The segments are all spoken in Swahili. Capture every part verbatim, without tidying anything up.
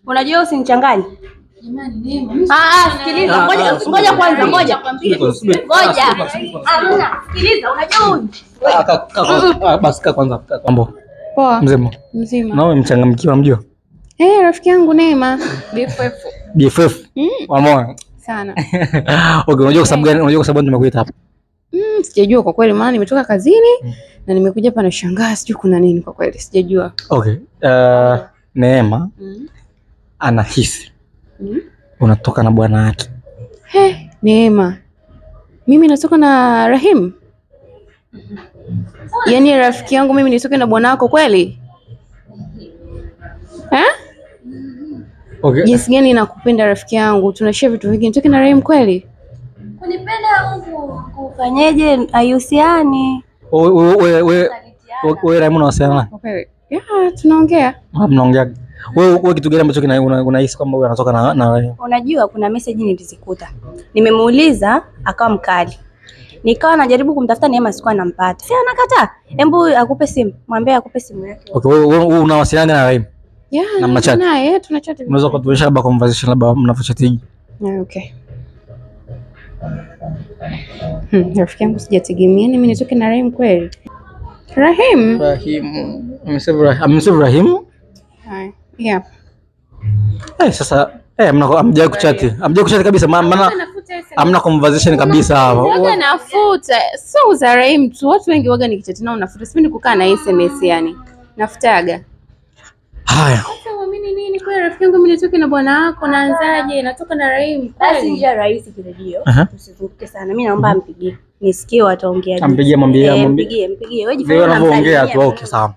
Unajua usinichanganye. Jamani Neema. Ah ah, sikiliza. Ngoja ngoja kwanza, ngoja. Ngoja. Hamna. Sikiliza, unajua huyu. Ah, basi kaa kwanza. Mambo. Poa. Mzima. Mzima. Na wewe mchangamkiwa mjua? Eh, rafiki yangu Neema, B F F. B F F. Wa moyo. Sana. Okay, unajua kwa sababu gani? Unajua kwa sababu nimekuita hapa? Mm, sijajua kwa kweli maana nimetoka kazini mm. na nimekuja hapa na shangaa sijui kuna nini kwa kweli sijajua. Okay. Uh, Neema mm. anahisi mm. unatoka na bwana wake. He, Neema. Mimi natoka na Rahim? Mm-hmm. Yaani rafiki yangu mimi nitoke na bwana wako kweli? Eh? Okay. Jinsi gani nakupenda rafiki yangu. Tunashare vitu vingi. Nitoke na Rahim kweli? Kunipenda Mungu kufanyeje hayuhusiani. Wewe wewe wewe wewe Rahim unawasiliana? Okay. Yeah, tunaongea. Ah, mnaongea. Wewe wewe kitu gani ambacho unahisi kwamba wewe anatoka na na wewe? Unajua kuna message nilizikuta. Nimemuuliza akawa mkali. Nikawa najaribu kumtafuta Neema sikuwa nampata. Si anakataa. Hebu akupe simu. Mwambie akupe simu yake. Okay, wewe unawasiliana na Rahim? Yeah, na mnachat. Naye tunachat. Unaweza kutuonyesha labda conversation labda mnavochatigi? Yeah, okay. Hmm, rafiki yangu sijategemea mimi nitoke na Rahim kweli. Rahim? Rahim. Amesema Rahim. Amesema Rahim? Hai. Yeah. Eh, sasa eh mna amjaye kuchati. Amjaye kuchati kabisa maana hamna conversation kabisa hapo. Waga nafuta. So za Rahim tu watu wengi waga nikichati nao nafuta. Sipendi kukaa na S M S yani. Nafutaga. Haya. Sasa uamini nini kwa rafiki yangu mimi nitoke na bwana wako naanzaje? Natoka na Rahim. Basi njia rahisi kiredio. Usizunguke sana. Mimi naomba ampigie. Nisikie wataongea. Ampigie mwambie mwambie. Mpigie mpigie. Wewe jifunze unavyoongea tu. Okay, sawa.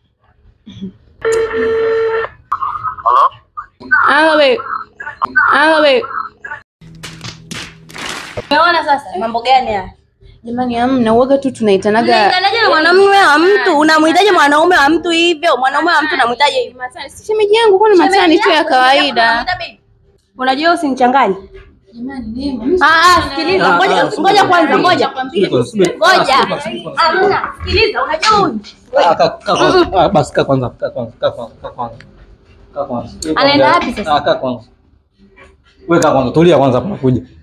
Hello? Hello babe. Hello babe. Umeona sasa mambo gani haya? Jamani hamna uoga tu tunaitanaga. Unaitanaje na mwanamume wa mtu? Unamhitaji mwanaume wa mtu hivyo? Mwanaume wa mtu unamhitaji hivyo? Matani. Si shemeji yangu kwa matani tu ya kawaida. Unajua usinichanganye. Jamani Neema. Ah ah, sikiliza. Ngoja ngoja kwanza, ngoja. Ngoja. Hamna. Sikiliza, unajua huyu. Ah, basi kaa kwanza, kaa kwanza, kaa kwanza, kaa kwanza. Kaa kwanza. Anaenda wapi sasa? Ah, kaa kwanza. Wewe kaa kwanza, tulia kwanza hapo nakuja.